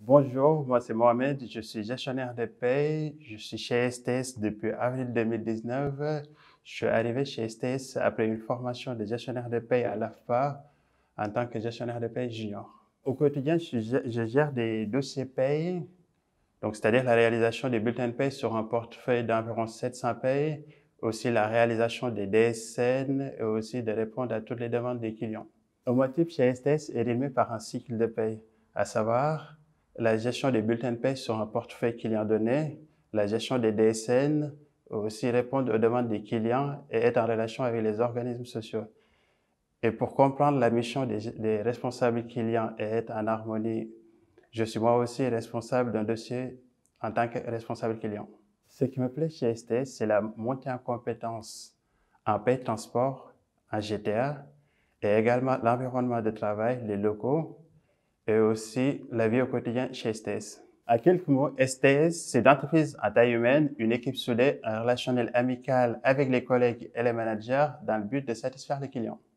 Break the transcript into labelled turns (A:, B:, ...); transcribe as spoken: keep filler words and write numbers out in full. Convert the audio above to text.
A: Bonjour, moi c'est Mouhamed, je suis gestionnaire de paie, je suis chez S T S depuis avril deux mille dix-neuf. Je suis arrivé chez S T S après une formation de gestionnaire de paie à l'A F P A en tant que gestionnaire de paie junior. Au quotidien, je, je gère des dossiers paie, donc c'est-à-dire la réalisation des bulletins de paie sur un portefeuille d'environ sept cents payes, aussi la réalisation des D S N et aussi de répondre à toutes les demandes des clients. Un mois type chez S T S est rythmé par un cycle de paie, à savoir la gestion des bulletins de paie sur un portefeuille client donné, la gestion des D S N, aussi répondre aux demandes des clients et être en relation avec les organismes sociaux. Et pour comprendre la mission des, des responsables clients et être en harmonie, je suis moi aussi responsable d'un dossier en tant que responsable client. Ce qui me plaît chez S T S, c'est la montée en compétences en paie transport, en G T A, et également l'environnement de travail, les locaux, et aussi la vie au quotidien chez S T S. À quelques mots, S T S, c'est une entreprise à taille humaine, une équipe soudée, un relationnel amical avec les collègues et les managers dans le but de satisfaire les clients.